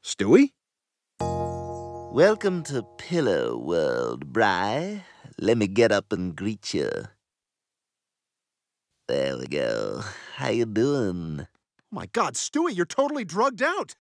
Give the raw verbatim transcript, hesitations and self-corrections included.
Stewie? Welcome to Pillow World, Bri. Let me get up and greet you. There we go. How you doing? Oh my God, Stewie, you're totally drugged out.